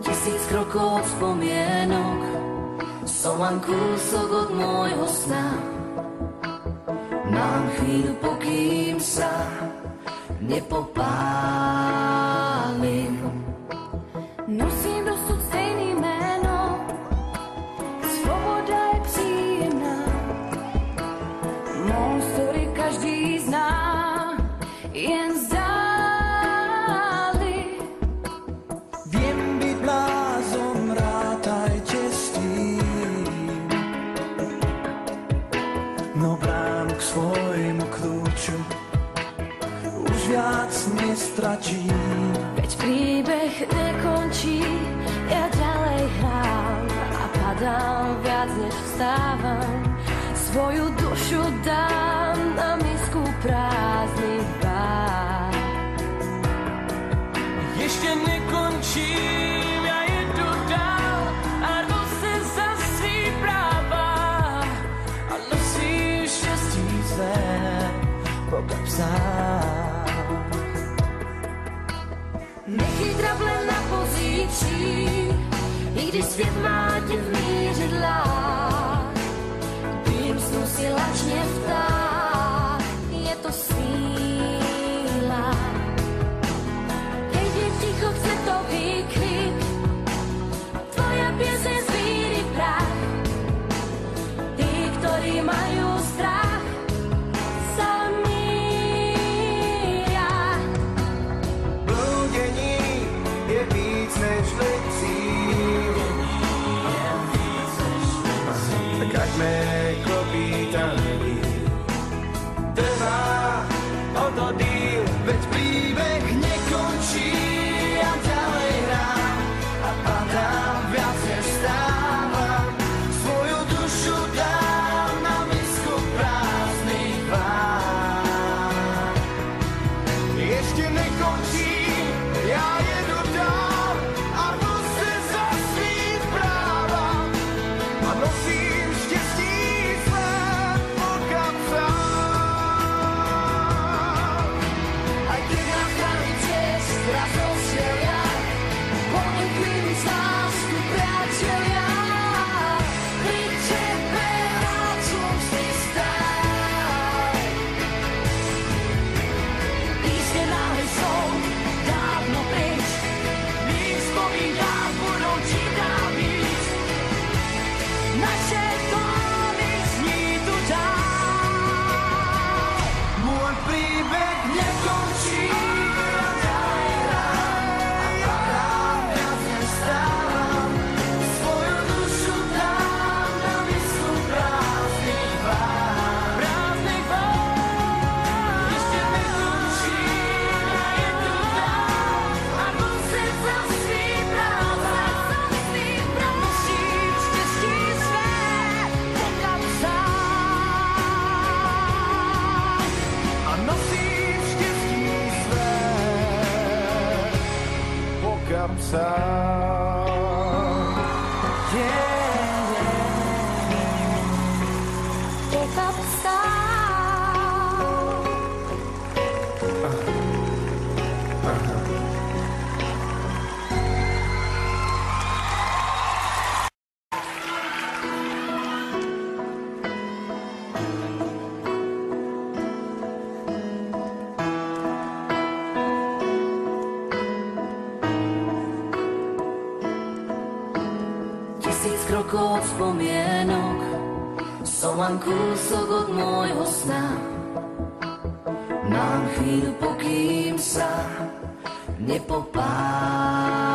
1000 krokov od spomienok, som len kúsok od môjho sna. Mám chvíľu, pokým sa nepopálim. Nosím dosud stejný jméno, svoboda je příjemná. Mou story každý zná, jen zdáli. Viem byť blázon, rátajte s tým, no bránu k svojmu kľúču už viac nestratím. Veď príbeh nekončí, ja ďalej hrám a padám viac než vstávam. Svoju dušu dám na misku prázdnych bár. Ešte nekončím, ja jedu dál a jdu se za svý práva a nosím štěstí své po kapsách. Nechyť drable na pozítří, i když svět má tě v mířidlách. Bým snu si lačně vták, je to síla. Keď je ticho, chce to výkrik, tvoja pieseň zvíri prach. Tí, ktorí majú strach, sa míria. Blúdení je víc než lekcí, tak ať mé klopítání trvá o to díl, veď príbeh nekončí, ja ďalej hrám a padám viac než stávam. Svoju dušu dám na misku prázdnych vár. Ešte nekončím, ja jedu dál a jdu se za svým právam a nosím štěstí své po kapsách. Aj keď na strany ciest raz došiel ja, ponúklim z lásku priatelia. Pri tebe rád som vždy stál. Ísť nenáhli som dávno preč, mých spomínkách budou čítá víc. Naše tóny zní tu dál. Môj príbeh nekončí, ja ďalej hrám a padám viac než stávam. Svoju dušu dám na misku prázdnych vár. Prázdnych vár. Ešte nekončí, ja jedu dál A musím za svý práva, musím štěstí své po kapsách. a nosím štěstí své po kapsách. Po kapsách. Tisíc krokov od spomienok, som len kúsok od môjho sna. Mám chvíľu, pokým sa nepopálim.